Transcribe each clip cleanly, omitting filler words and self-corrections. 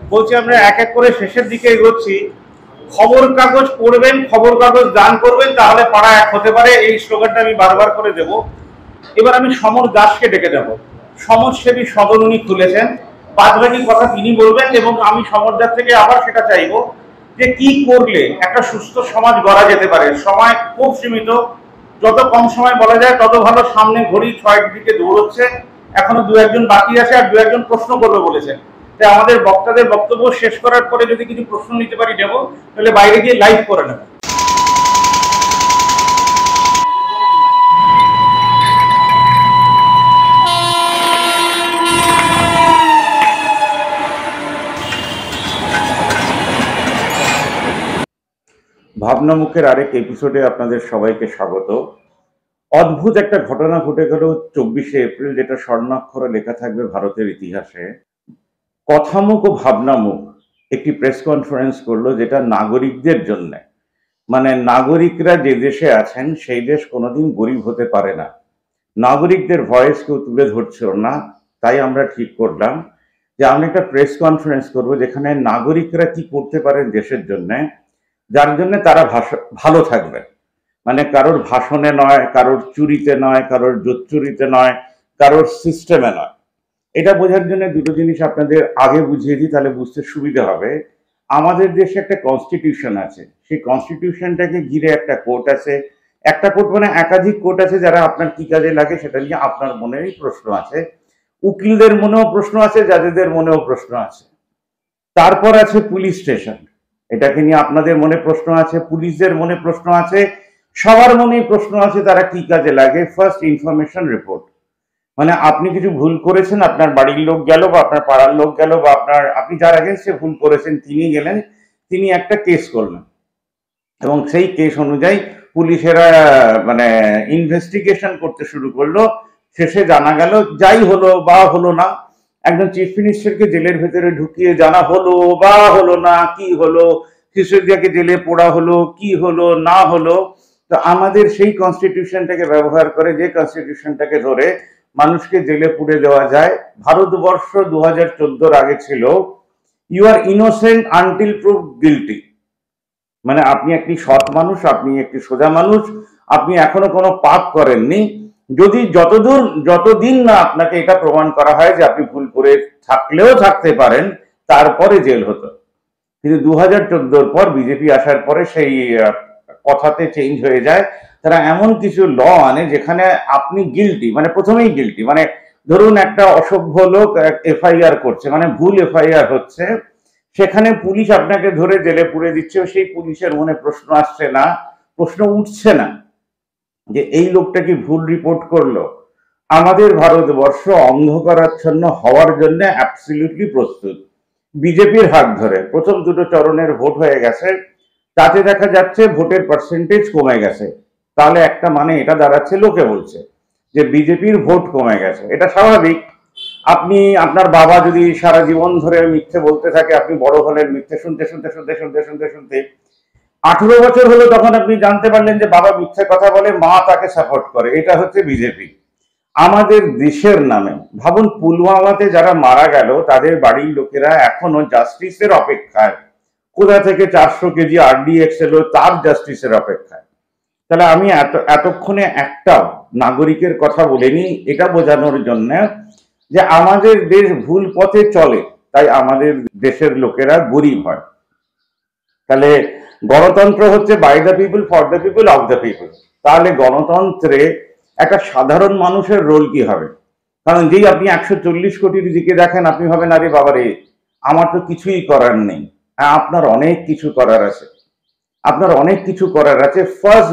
বলছি আমরা এক এক করে শেষের দিকে এগোচ্ছি। খবর কাগজ পড়বেন, খবর কাগজ দান করবেন, তাহলে পাড়া এক হতে পারে, এই স্লোগানটা আমি বারবার করে দেব। এবার আমি সমর দাসকে ডেকে দেব। সমাজসেবী সদন উনি খুলেছেন, বাদবাকি কথা তিনি বলবেন এবং আমি সমর দাস থেকে আবার সেটা চাইবো যে কি করলে একটা সুস্থ সমাজ গড়া যেতে পারে। সময় খুব সীমিত, যত কম সময় বলা যায় তত ভালো। সামনে ঘড়ি 6টার দিকে দৌড়চ্ছে, এখনো দু একজন বাকি আছে আর দু একজন প্রশ্ন করবে বলেছেন। তাই আমাদের বক্তাদের বক্তব্য শেষ করার পরে যদি কিছু প্রশ্ন নিতে পারি নেব, তাহলে বাইরে গিয়ে লাইভ করে নেব। ভাবনামুখের আরেক এপিসোডে আপনাদের সবাইকে স্বাগত। অদ্ভুত একটা ঘটনা ঘটে গেল 24শে এপ্রিল, যেটা স্বর্ণাক্ষরে লেখা থাকবে ভারতের ইতিহাসে। কথামুখ ও ভাবনামুখ একটি প্রেস কনফারেন্স করলো, যেটা নাগরিকদের জন্য, মানে নাগরিকরা যে দেশে আছেন সেই দেশ কোনোদিন গরিব হতে পারে না। নাগরিকদের ভয়েস কেউ তুলে ধরছিল না, তাই আমরা ঠিক করলাম যে আমরা একটা প্রেস কনফারেন্স করব যেখানে নাগরিকরা কি করতে পারেন দেশের জন্য, যার জন্য তারা ভালো থাকবে। মানে কারোর ভাষণে নয়, কারোর চুরিতে নয়, কারোর জোচ্চুরিতে নয়, কারোর সিস্টেমে নয়। এটা বোঝার জন্য দুটো জিনিস আপনাদের আগে বুঝিয়ে দিই, তাহলে বুঝতে সুবিধা হবে। আমাদের দেশে একটা কনস্টিটিউশন আছে, সেই কনস্টিটিউশনটাকে ঘিরে একটা কোর্ট আছে। একটা কোর্ট মানে একাধিক কোর্ট আছে, যারা আপনার কি কাজে লাগে সেটা নিয়ে আপনার মনেই প্রশ্ন আছে। উকিলদের মনেও প্রশ্ন আছে, জাজেদের মনেও প্রশ্ন আছে। তারপর আছে পুলিশ স্টেশন, এটাকে নিয়ে আপনাদের মনে প্রশ্ন আছে, পুলিশদের মনে প্রশ্ন আছে, সবার মনেই প্রশ্ন আছে তারা কি কাজে লাগে। ফার্স্ট ইনফরমেশন রিপোর্ট, মানে আপনি কিছু ভুল করেছেন, আপনার বাড়ির লোক গেল বা আপনার পাড়ার লোক গেল বা আপনি যার এগেইনস্টে ভুল করেছেন তিনি গেলেন, তিনি একটা কেস করলেন এবং সেই কেস অনুযায়ী পুলিশেরা মানে ইনভেস্টিগেশন করতে শুরু করলো। শেষে জানা গেল যাই হলো বা হলো না, একজন চিফ মিনিস্টারকে জেলের ভেতরে ঢুকিয়ে জানা হলো বা হলো না, কি হলো, সিসোদিয়াকে জেলে পোড়া হলো, কি হলো না হলো। তো আমাদের সেই কনস্টিটিউশনটাকে ব্যবহার করে, যে কনস্টিটিউশনটাকে ধরে মানুষকে জেলে পুড়ে দেওয়া যায়। ভারতবর্ষ 2014 আগে ছিল you are innocent until prove guilty, মানে আপনি একটি সৎ মানুষ, আপনি একটি সোজা মানুষ, আপনি এখনো কোনো পাপ করেননি, যদি যতদিন না আপনাকে এটা প্রমাণ করা হয় যে আপনি ভুল করে থাকলেও থাকতে পারেন, তারপরে জেল হতো। কিন্তু 2014 পর বিজেপি আসার পরে সেই কথাতে চেঞ্জ হয়ে যায়। তারা এমন কিছু ল আনে যেখানে আপনি গিলটি, মানে প্রথমেই গিলটি, মানে ধরুন একটা অসভ্য লোক এফআইআর করছে, মানে ভুল এফআইআর হচ্ছে, সেখানে পুলিশ আপনাকে ধরে জেলে পুরে দিচ্ছে, সেই পুলিশের মনে প্রশ্ন আসছে না, প্রশ্ন উঠছে না যে এই লোকটা কি ভুল রিপোর্ট করলো। আমাদের ভারতবর্ষ অন্ধকারাচ্ছন্ন হওয়ার জন্য অ্যাবসলিউটলি প্রস্তুত। বিজেপির হাত ধরে প্রথম দুটো চরণের ভোট হয়ে গেছে, তাতে দেখা যাচ্ছে ভোটের পার্সেন্টেজ কমে গেছে। তাহলে একটা মানে এটা দাঁড়াচ্ছে, লোকে বলছে যে বিজেপির ভোট কমে গেছে, এটা স্বাভাবিক। আপনি আপনার বাবা যদি সারা জীবন ধরে মিথ্যে বলতে থাকে, আপনি বড় হলেন মিথ্যে শুনতে শুনতে শুনতে শুনতে শুনতে শুনতে 18 বছর হলো, তখন আপনি জানতে পারলেন যে বাবা মিথ্যে কথা বলে, মা তাকে সাপোর্ট করে। এটা হচ্ছে বিজেপি আমাদের দেশের নামে। ভাবুন, পুলওয়ামাতে যারা মারা গেল তাদের বাড়ির লোকেরা এখনো জাস্টিসের অপেক্ষায়, কোথা থেকে 400 কেজি আরডিএক্স এলো তার জাস্টিসের অপেক্ষায়। তাহলে আমি এতক্ষণে একটা নাগরিকের কথা বলিনি, এটা বোঝানোর জন্য যে আমাদের দেশ ভুল পথে চলে, তাই আমাদের দেশের লোকেরা গরিব হয়। তাহলে গণতন্ত্র হচ্ছে by the people, for the people, of the people. তাহলে গণতন্ত্রে একটা সাধারণ মানুষের রোল কি হবে? কারণ যেই আপনি 140 কোটির দিকে দেখেন, আপনি ভাবেন আরে বাবারে আমার তো কিছুই করার নেই। হ্যাঁ, আপনার অনেক কিছু করার আছে, আপনার অনেক কিছু করার আছে। First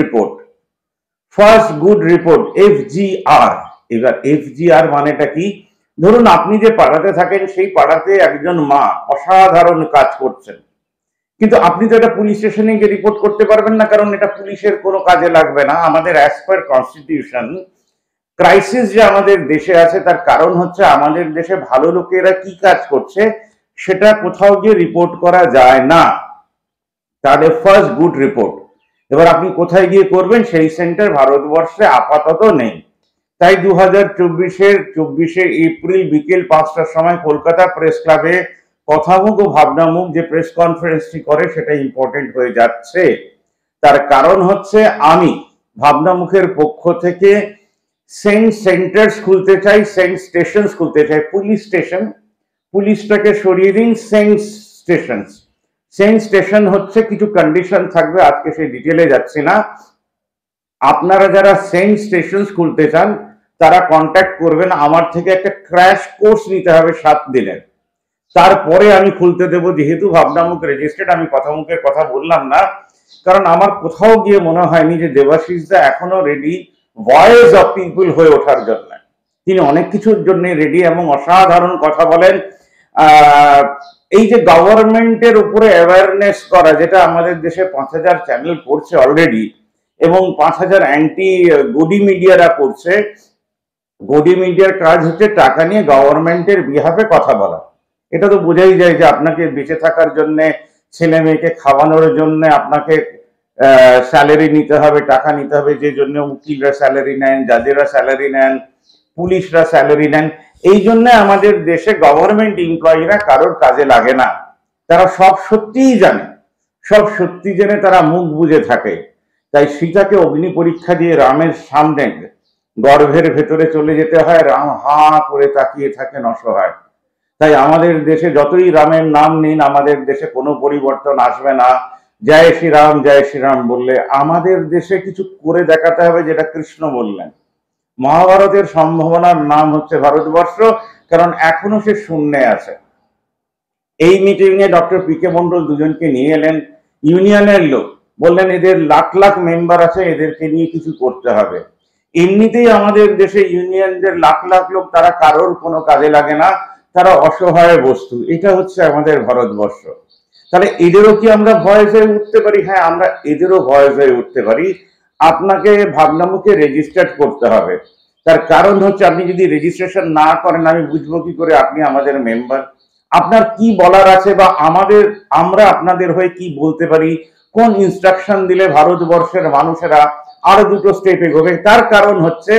good report FGR। এবার FGR মানেটা কি? ধরুন আপনি যে পাড়াতে থাকেন সেই পাড়াতে একজন মা অসাধারণ কাজ করছেন, কিন্তু আপনি তো এটা পুলিশ স্টেশনে গিয়ে রিপোর্ট করতে পারবেন না, কারণ এটা পুলিশের কোনো কাজে লাগবে না। আমাদের অ্যাজ পার কনস্টিটিউশন ক্রাইসিস যে আমাদের দেশে আছে, তার কারণ হচ্ছে আমাদের দেশে ভালো লোকেরা কি কাজ করছে সেটা কোথাও গিয়ে রিপোর্ট করা যায় না। তাহলে ফার্স্ট গুড রিপোর্ট, এবার আপনি কোথায় গিয়ে করবেন সেই সেন্টার ভারতবর্ষে আপাতত নেই। তাই 2024-24শে এপ্রিল বিকেল 5টার সময় কলকাতা প্রেস ক্লাবে কথামুখ ও ভাবনামুখ যে প্রেস কনফারেন্সটি করে সেটা ইম্পর্টেন্ট হয়ে যাচ্ছে। তার কারণ হচ্ছে আমি ভাবনামুখের পক্ষ থেকে সেন্ট সেন্টার্স খুলতে চাই, সেন্ট স্টেশন খুলতে চাই। পুলিশ স্টেশন, পুলিশটাকে সরিয়ে দিন, সেন্ট স্টেশন। সেন্ট স্টেশন হচ্ছে কিছু কন্ডিশন থাকবে, আজকে সেই ডিটেলে যাচ্ছি না। আপনারা যারা সেন্ট স্টেশন খুলতে চান তারা কন্ট্যাক্ট করবেন, আমার থেকে একটা ক্র্যাশ কোর্স নিতে হবে 7 দিনের, তারপরে আমি খুলতে দেব। যেহেতু ভাবনামুখ রেজিস্টার্ড, আমি কথামুখের কথা বললাম না, কারণ আমার কোথাও গিয়ে মনে হয়নি যে দেবাশিস দা এখনো রেডি ভয়েস অফ পিপল হয়ে ওঠার জন্য। তিনি অনেক কিছুর জন্য রেডি এবং অসাধারণ কথা বলেন। এই যে গভর্নমেন্টের উপরে অ্যাওয়ারনেস করা, যেটা আমাদের দেশে 5000 চ্যানেল করছে অলরেডি, এবং 5000 অ্যান্টি গডি মিডিয়ারা করছে। গডি মিডিয়ার কাজ হচ্ছে টাকা নিয়ে গভর্নমেন্টের বিহাফে কথা বলা। এটা তো বোঝাই যায় যে আপনাকে বেঁচে থাকার জন্য, ছেলে মেয়েকে খাওয়ানোর জন্য আপনাকে স্যালারি নিতে হবে, টাকা নিতে হবে, যে জন্য উকিলরা স্যালারি নেন, জাজেরা স্যালারি নেন, পুলিশরা স্যালারি নেন। এই জন্য আমাদের দেশে গভর্নমেন্ট এমপ্লয়িরা কারোর কাজে লাগে না। তারা সব সত্যিই জানে, সব সত্যি জেনে তারা মুখ বুজে থাকে। তাই সীতাকে অগ্নি পরীক্ষা দিয়ে রামের সামনে গর্ভের ভেতরে চলে যেতে হয়, রাম হা করে তাকিয়ে থাকেন অসহায়। তাই আমাদের দেশে যতই রামের নাম নিন, আমাদের দেশে কোনো পরিবর্তন আসবে না। জয় শ্রীরাম বললে আমাদের দেশে কিছু করে দেখাতে হবে, যেটা কৃষ্ণ বললেন। মহাভারতের সম্ভাবনার নাম হচ্ছে ভারতবর্ষ, কারণ এখনো সে শূন্যে আছে। এই মিটিং এ ডক্টর পি কে মন্ডল দুজনকে নিয়ে এলেন, ইউনিয়নের লোক, বললেন এদের লাখ লাখ মেম্বার আছে, এদেরকে নিয়ে কিছু করতে হবে। এমনিতেই আমাদের দেশে ইউনিয়নদের লাখ লাখ লোক, তারা কারোর কোনো কাজে লাগে না, তারা অসহায় বস্তু। এটা হচ্ছে আমাদের ভারতবর্ষ। তাহলে এদেরও কি আমরা ভয়েস হয়ে উঠতে পারি? হ্যাঁ, আমরা এদেরও ভয়েস হয়ে উঠতে পারি। আপনাকে ভাবনামুখে রেজিস্টার্ড করতে হবে। তার কারণ হচ্ছে, আপনি যদি রেজিস্ট্রেশন না করেন, আমি বুঝবো কি করে আপনি আমাদের মেম্বার? আপনার কি বলার আছে, বা আমরা আপনাদের হয়ে কি বলতে পারি, কোন ইনস্ট্রাকশন দিলে ভারতবর্ষের মানুষেরা আরো দুটো স্টেপ এগোবে? তার কারণ হচ্ছে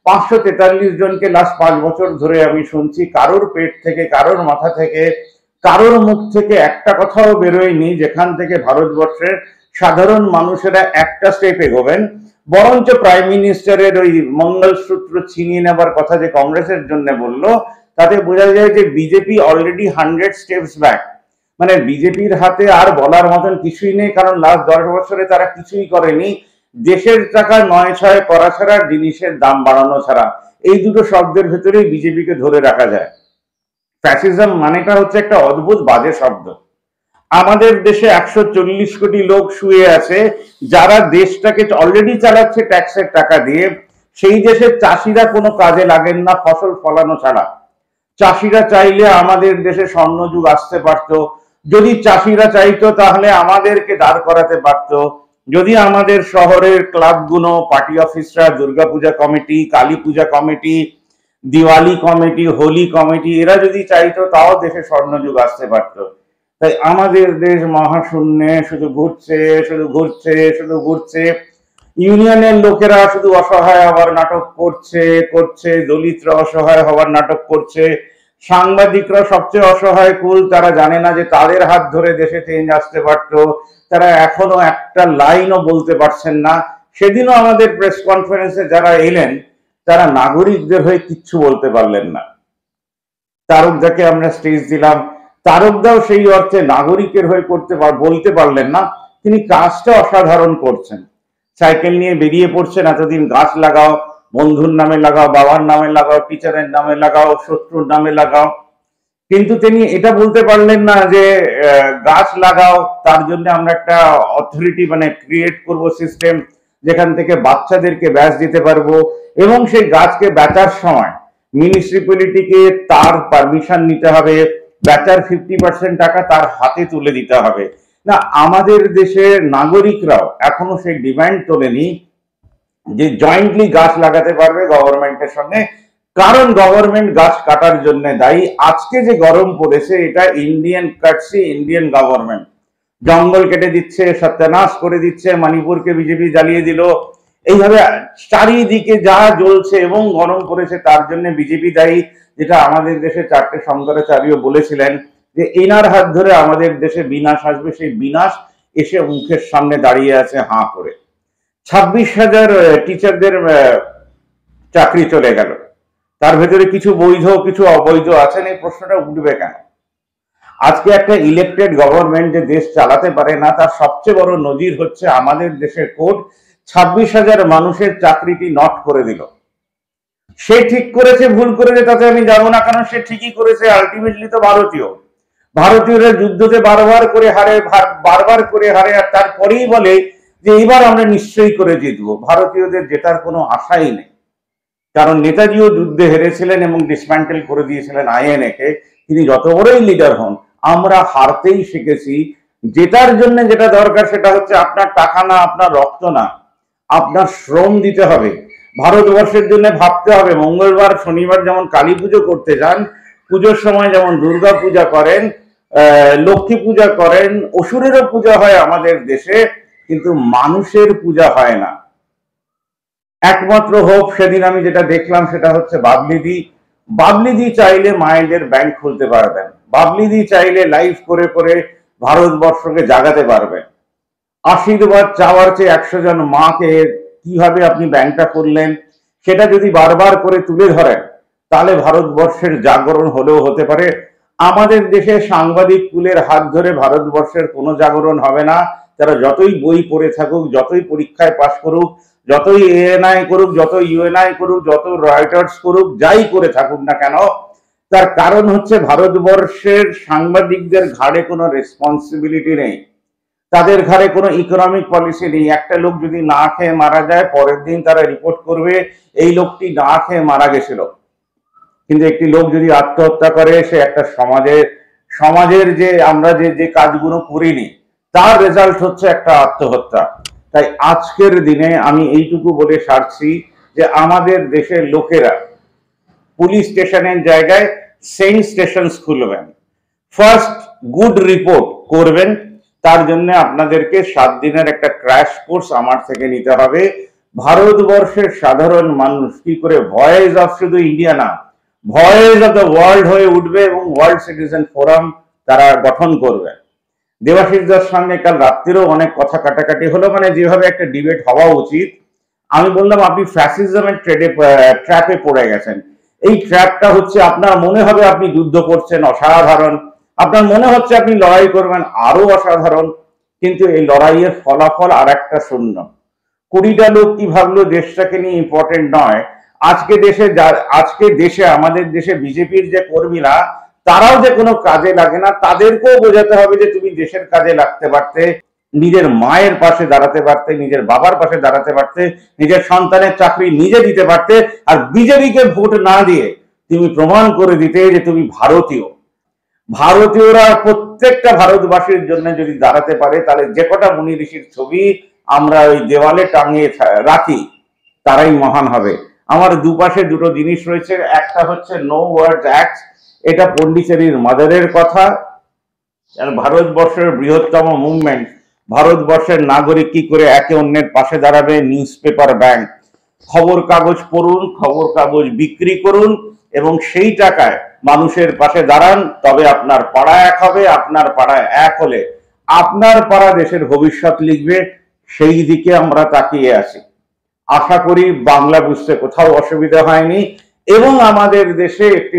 543 জনকে লাস্ট 5 বছর ধরে আমি শুনছি, কারোর পেট থেকে, কারোর মাথা থেকে, কারোর মুখ থেকে একটা কথাও বেরোয়নি যেখান থেকে ভারতবর্ষের সাধারণ মানুষেরা একটা স্টেপ এগোবেন। বরঞ্চ প্রাইম মিনিস্টারের ওই মঙ্গলসূত্র ছিনিয়ে নেবার কথা যে কংগ্রেসের জন্য বললো, তাতে বোঝা যায় যে বিজেপি অলরেডি 100 স্টেপস ব্যাক। মানে বিজেপির হাতে আর বলার মতন কিছুই নেই, কারণ লাস্ট 10 বছরে তারা কিছুই করেনি। দেশের টাকা নয় ছয় করা ছাড়া, জিনিসের দাম বাড়ানো ছাড়া, এই দুটো শব্দের ভেতরেই বিজেপিকে ধরে রাখা যায়। ফ্যাসিজম মানেটা হচ্ছে একটা অদ্ভুত বাজে শব্দ। আমাদের দেশে 140 কোটি লোক শুয়ে আছে, যারা দেশটাকে অলরেডি চালাচ্ছে ট্যাক্সের টাকা দিয়ে। সেই দেশের চাষিরা কোনো কাজে লাগেন না ফসল ফলানো ছাড়া। চাষিরা চাইলে আমাদের দেশে স্বর্ণযুগ আসতে পারত। যদি চাষিরা চাইতো তাহলে আমাদেরকে দাঁড় করাতে পারত। যদি আমাদের শহরের ক্লাবগুলো, পার্টি অফিসরা, দুর্গাপূজা কমিটি, কালী পূজা committee, Diwali committee, Holi committee, এরা যদি চাইতো, তাও দেশে স্বর্ণযুগ আসতে পারত। তাই আমাদের দেশ মহাশূন্যে শুধু ঘুরছে, শুধু ঘুরছে, শুধু ঘুরছে। ইউনিয়নের লোকেরা শুধু অসহায় হওয়ার নাটক করছে, দলিতরা অসহায় হওয়ার নাটক করছে, সাংবাদিকরা সবচেয়ে অসহায় কুল, তারা জানে না যে তাদের হাত ধরে দেশে চেঞ্জ আসতে পারতো। তারা এখনো একটা লাইনও বলতে পারছেন না। সেদিনও আমাদের প্রেস কনফারেন্সে যারা এলেন, তারা নাগরিকদের হয়ে কিচ্ছু বলতে পারলেন না। তারকদাকে আমরা স্টেজ দিলাম, তারকদাও সেই অর্থে নাগরিকের হয়ে বলতে পারলেন না। তিনি কাজটা অসাধারণ করছেন। সাইকেল নিয়ে বেরিয়ে পড়ছেন, এতদিন গাছ লাগাও, বন্ধুর নামে লাগাও, বাবার নামে লাগাও, টিচারের নামে লাগাও, শত্রুর নামে লাগাও। কিন্তু তিনি এটা বলতে পারলেন না যে গাছ লাগাও, তার জন্য আমরা একটা অথরিটি মানে ক্রিয়েট করব সিস্টেম, যেখান থেকে বাচ্চাদেরকে ব্যাচ দিতে পারবো, এবং সেই গাছকে বেচার সময় মিউনিসিপ্যালিটিকে তার পারমিশন নিতে হবে, বেচার 50% টাকা তার হাতে তুলে দিতে হবে। না, আমাদের দেশের নাগরিকরাও এখনো সেই ডিমান্ড তোলেনি যে জয়েন্টলি গাছ লাগাতে পারবে গভর্নমেন্টের সঙ্গে। কারণ গভর্নমেন্ট গাছ কাটার জন্য দায়ী। আজকে যে গরম পড়েছে, এটা ইন্ডিয়ান কাটসি, ইন্ডিয়ান গভর্নমেন্ট জঙ্গল কেটে দিচ্ছে, সত্যানাশ করে দিচ্ছে, মণিপুরকে বিজেপি জ্বালিয়ে দিল। এইভাবে চারিদিকে যা জ্বলছে এবং গরম পড়েছে, তার জন্য বিজেপি দায়ী, যেটা আমাদের দেশে 4টে শঙ্করাচার্য বলেছিলেন। যে এনার হাত ধরে আমাদের দেশে বিনাশ আসবে, সেই বিনাশ এসে মুখের সামনে দাঁড়িয়ে আছে হাঁ করে। 26,000 টিচারদের চাকরি চলে গেল, তার ভেতরে কিছু বৈধ কিছু অবৈধ আছেন, এই প্রশ্নটা উঠবে কেন? আজকে একটা ইলেকটেড গভর্নমেন্ট যে দেশ চালাতে পারে না, তার সবচেয়ে বড় নজির হচ্ছে আমাদের দেশের কোর্ট 26,000 মানুষের চাকরিটি নট করে দিল। সে ঠিক করেছে ভুল করেছে তাতে আমি যাবো না, কারণ সে ঠিকই করেছে। আলটিমেটলি তো ভারতীয়রা যুদ্ধতে বারবার করে হারে, আর তারপরেই বলে যে এবার আমরা নিশ্চয়ই করে জিতবো। ভারতীয়দের জেতার কোনো আশাই নেই, কারণ নেতাজিও যুদ্ধে হেরেছিলেন এবং ডিসম্যান্টেল করে দিয়েছিলেন আইএনএ কে। তিনি যত বড়ই লিডার হন, আমরা হারতেই শিখেছি। জেতার জন্য যেটা দরকার সেটা হচ্ছে আপনার টাকা না, আপনার রক্ত না, আপনার শ্রম দিতে হবে। ভারতবর্ষের জন্য ভাবতে হবে। মঙ্গলবার শনিবার যেমন কালী পুজো করতে যান, পুজোর সময় যেমন দুর্গা পূজা করেন, লক্ষ্মী পূজা করেন, অসুরেরও পূজা হয় আমাদের দেশে, কিন্তু মানুষের পূজা হয় না। একমাত্র হোপ সেদিন আমি যেটা দেখলাম সেটা হচ্ছে বাবলিদি চাইলে মায়েদের ব্যাংক খুলতে পারবেন। বাবলিদি চাইলে লাইভ করে করে ভারতবর্ষকে জাগাতে পারবেন। আশীর্বাদ চাওয়ার চেয়ে 100 জন মাকে কিভাবে আপনি ব্যাংকটা করলেন সেটা যদি বারবার করে তুলে ধরেন, তাহলে ভারতবর্ষের জাগরণ হলেও হতে পারে। আমাদের দেশে সাংবাদিক কুলের হাত ধরে ভারতবর্ষের কোনো জাগরণ হবে না। তারা যতই বই পড়ে থাকুক, যতই পরীক্ষায় পাশ করুক, যতই এএনআই করুক, যত ইউএনআই করুক, যত রয়টার্স করুক, যাই করে থাকুক না কেন, তার কারণ হচ্ছে ভারতবর্ষের সাংবাদিকদের ঘাড়ে কোনো রেসপন্সিবিলিটি নেই, তাদের ঘাড়ে কোনো ইকোনমিক পলিসি নেই। একটা লোক যদি না খেয়ে মারা যায়, পরের দিন তারা রিপোর্ট করবে এই লোকটি না খেয়ে মারা গেছিল। কিন্তু একটি লোক যদি আত্মহত্যা করে, সে একটা সমাজের যে আমরা যে কাজগুলো করিনি তার রেজাল্ট হচ্ছে একটা আত্মহত্যা। তাই আজকের দিনে আমি এইটুকু বলে সারছি যে আমাদের দেশের লোকেরা পুলিশ স্টেশনের জায়গায় সেন্ট স্টেশন খুলবেন। ফার্স্ট গুড রিপোর্ট করবেন, তার জন্য আপনাদেরকে 7 দিনের একটা ক্র্যাশ কোর্স আমার থেকে নিতে হবে। ভারতবর্ষের সাধারণ মানুষ কি করে ভয়েস অফ শুধু ইন্ডিয়া না, ভয়েস অফ দ্য ওয়ার্ল্ড হয়ে উঠবে এবং ওয়ার্ল্ড সিটিজেন ফোরাম তারা গঠন করবে। দেবাশিস দার সঙ্গে কাল রাত্রিরেও অনেক কথা কাটাকাটি হলো, মানে যেভাবে একটা ডিবেট হওয়া উচিত। আমি বললাম আপনি ফ্যাসিজমের ট্র্যাপে পড়ে গেছেন। এই ট্র্যাপটা হচ্ছে আপনার মনে হবে আপনি যুদ্ধ করছেন, অসাধারণ, আপনার মনে হচ্ছে আপনি লড়াই করবেন, আরো অসাধারণ, কিন্তু এই লড়াইয়ের ফলাফল আর একটা শূন্য। 20টা লোক কি ভাবলো দেশটাকে নিয়ে ইম্পর্টেন্ট নয়। আজকে দেশে আমাদের দেশে বিজেপির যে কর্মীরা, তারাও যে কোনো কাজে লাগে না, তাদেরকেও বোঝাতে হবে যে তুমি দেশের কাজে লাগতে পারতে, নিজের মায়ের পাশে দাঁড়াতে পারতে, নিজের বাবার পাশে দাঁড়াতে পারতে, নিজের সন্তানের চাকরি নিজে দিতে পারতে, আর বিজেপিকে ভোট না দিয়ে তুমি প্রমাণ করে দিতে যে তুমি ভারতীয়রা প্রত্যেকটা ভারতবাসীর জন্য যদি দাঁড়াতে পারে, তাহলে যে কটা মুনি ঋষির ছবি আমরা ওই দেওয়ালে টাঙিয়ে রাখি তারাই মহান হবে। আমার দুপাশে দুটো জিনিস রয়েছে, একটা হচ্ছে নো ওয়ার্ডস অ্যাক্ট, এটা পন্ডিচেরির মাদারের কথা। ভারতবর্ষের বৃহত্তম মুভমেন্ট, ভারতবর্ষের নাগরিক কি করে একে অন্যের পাশে দাঁড়াবে, নিউজ পেপার ব্যাংক, খবর কাগজ পড়ুন, খবর কাগজ বিক্রি করুন এবং সেই টাকায় মানুষের পাশে দাঁড়ান, তবে আপনার পাড়া এক হবে। আপনার পাড়ায় এক হলে আপনার পাড়া দেশের ভবিষ্যৎ লিখবে। সেই দিকে আমরা তাকিয়ে আছি। আশা করি বাংলা বুঝতে কোথাও অসুবিধা হয়নি এবং আমাদের দেশে একটা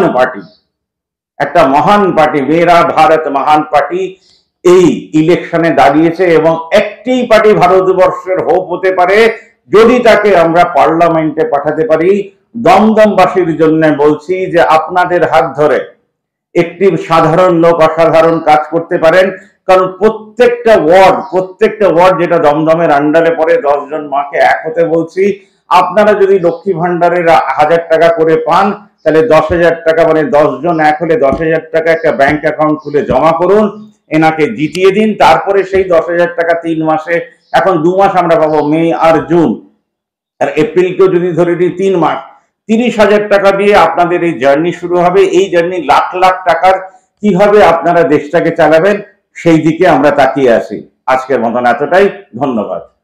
মহান পার্টি মেরা ভারত মহান পার্টি এই ইলেকশনে দাঁড়িয়েছে এবং একটি পার্টি ভারতবর্ষের হোপ হতে পারে যদি তাকে আমরা পার্লামেন্টে পাঠাতে পারি। দমদমবাসীর জন্য বলছি যে আপনাদের হাত ধরে একটি সাধারণ লোক অসাধারণ কাজ করতে পারেন, কারণ প্রত্যেকটা ওয়ার্ড যেটা দমদমের আন্ডারে পড়ে, 10 জন মাকে এক হতে বলছি। আপনারা যদি লক্ষ্মী ভান্ডারের 1000 টাকা করে পান, তাহলে 10,000 টাকা, মানে 10 জন এক হলে 10,000 টাকা একটা ব্যাংক অ্যাকাউন্ট খুলে জমা করুন, এনাকে জিতিয়ে দিন। তারপরে সেই 10,000 টাকা 3 মাসে, এখন 2 মাস আমরা পাবো, মে আর জুন, আর এপ্রিলকেও যদি ধরে নিই 3 মাস, 30,000 টাকা দিয়ে আপনাদের এই জার্নি শুরু হবে। এই জার্নি লাখ লাখ টাকার, কিভাবে আপনারা দেশটাকে চালাবেন সেই দিকে আমরা তাকিয়ে আছি। আজকের মতন এতটাই, ধন্যবাদ।